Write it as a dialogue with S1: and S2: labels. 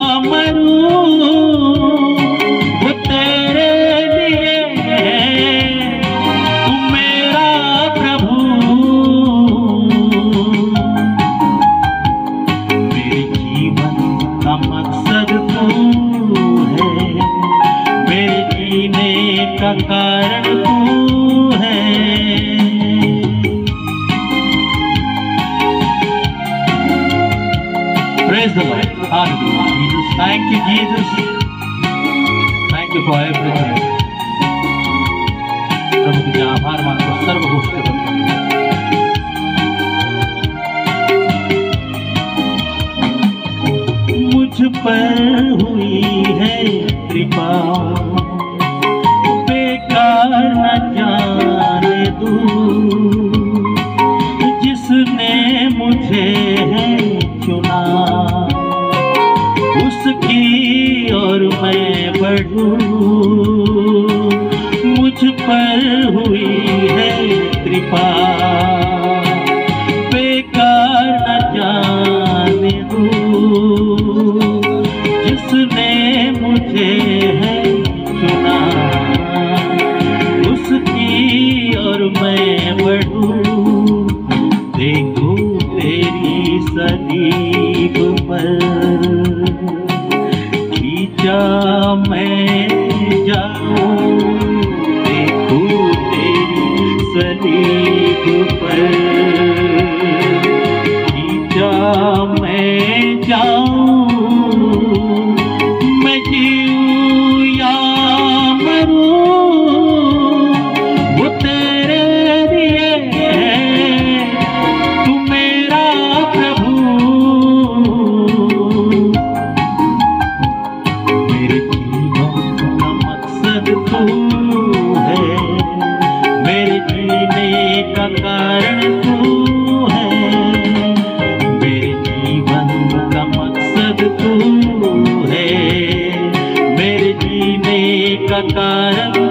S1: मरूं वो तेरे लिए है, तू मेरा प्रभु। मेरे जीवन का मकसद तू है, मेरे जीने का कारण तू है। Praise the Lord. Hallelujah. Jesus. Thank you, Jesus. Thank you for everything. प्रभु तुझे आभार मानतो सर्व गोष्टीबद्दल। मुझ पर हुई है कृपा, बेकार न जाने दूं, जिसने मुझे है चुना उसकी और मैं बढ़ूं। मुझ पर हुई है कृपा, बेकार न जाने दूं, जिसने मुझे है चुना उसकी और मैं बढ़ूं। देखो तेरी सलीब पर खींचा मैं जाऊं, देखो तेरी सलीब पर खींचा मैं जाऊं। मैं जीऊं या मरूं वो तेरे लिए है, तू मेरा प्रभु। मेरे जीवन का मकसद तू है, मेरे जीने का कारण तू है। मेरे जीवन का मकसद तू है, मेरे जीने का कारण